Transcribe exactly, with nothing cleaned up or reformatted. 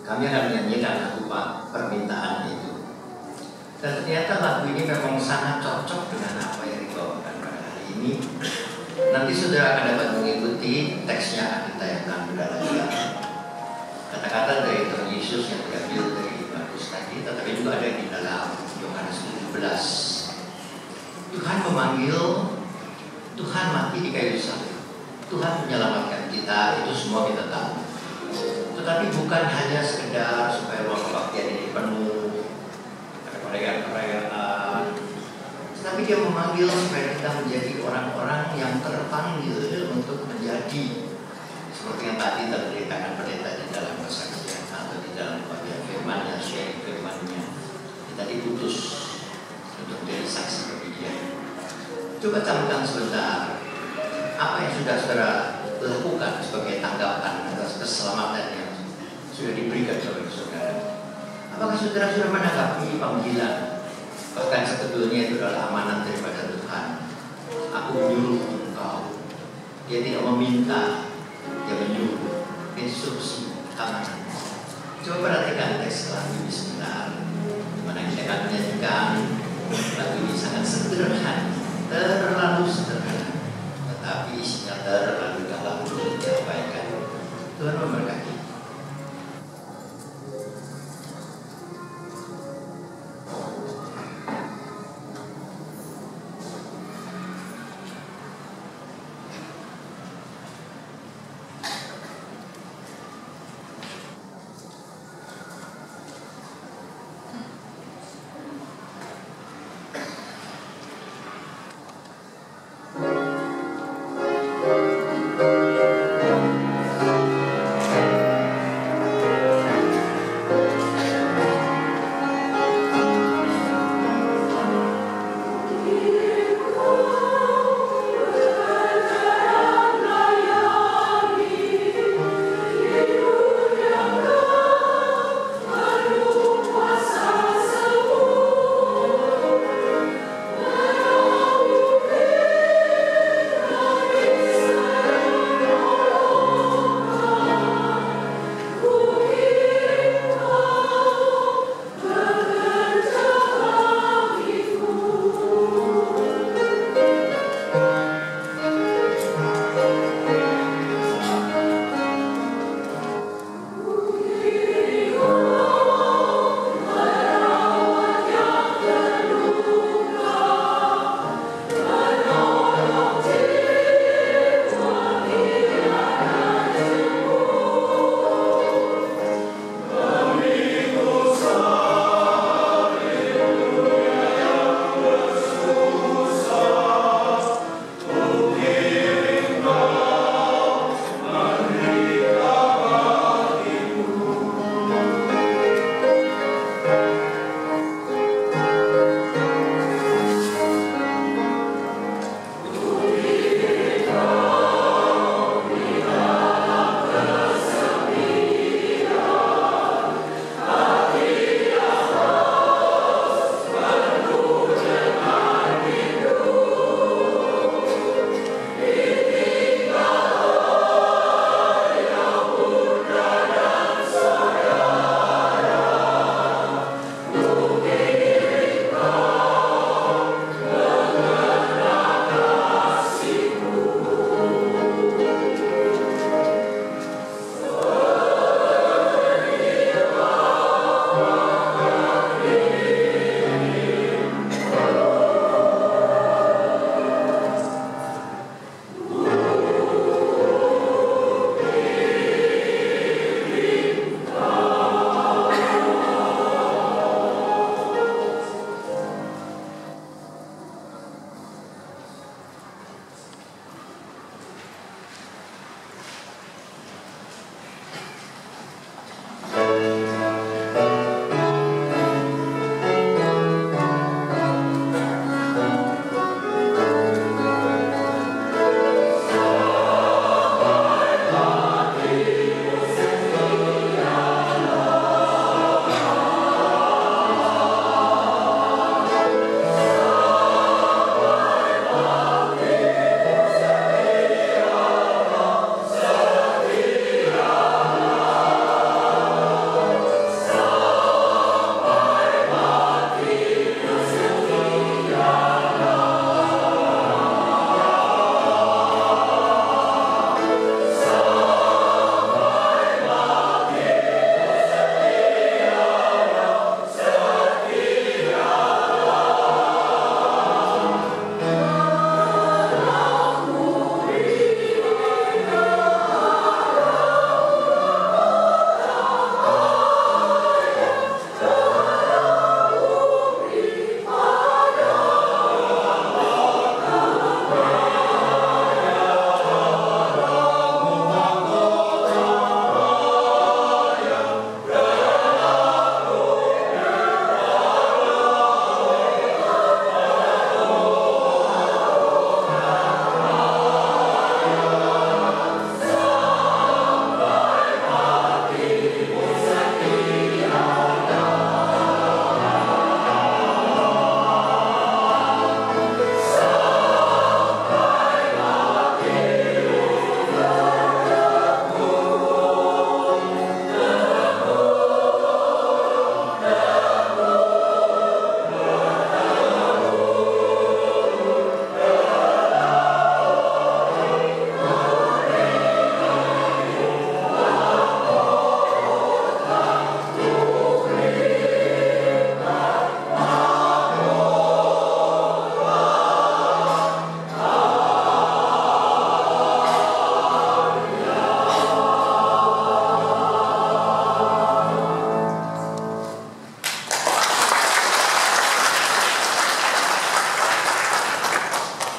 kami akan menyanyikan lagu permintaan itu. Dan ternyata lagu ini memang sangat cocok dengan apa yang dibawakan pada hari ini. Nanti saudara akan dapat mengikuti teksnya akan ditayangkan pada layar. Kata-kata dari Tuhan Yesus yang diambil dari Markus tadi, tetapi juga ada di dalam Yohanes tujuh belas. Tuhan memanggil, Tuhan mati di kayu salib, Tuhan menyelamatkan kita, itu semua kita tahu. Tetapi bukan hanya sekedar supaya ruang kebaktian ini penuh, ada perayaan-perayaan, tetapi dia memanggil supaya kita menjadi orang-orang yang terpanggil untuk menjadi seperti yang tadi terceritakan pendeta di dalam kesaksian atau di dalam bagian firman-Nya, sharing firman-Nya. Kita diputus untuk menjadi saksi bagi Dia. Coba camkan sebentar apa yang sudah saudara lakukan sebagai tanggapan atas keselamatan yang sudah diberikan kepada saudara. Apakah saudara sudah menanggapi panggilan? Bahkan sebetulnya itu adalah amanat daripada Tuhan. Aku menyuruh engkau. Dia tidak meminta, dia menyuruh. Instruksi, amanat. Coba perhatikan teks lagu ini sebentar. Dimana kita akan menyanyikan lagu ini sangat sederhana, terlalu sederhana, tetapi isinya terlalu dalam untuk diabaikan. Tuhan memberkati.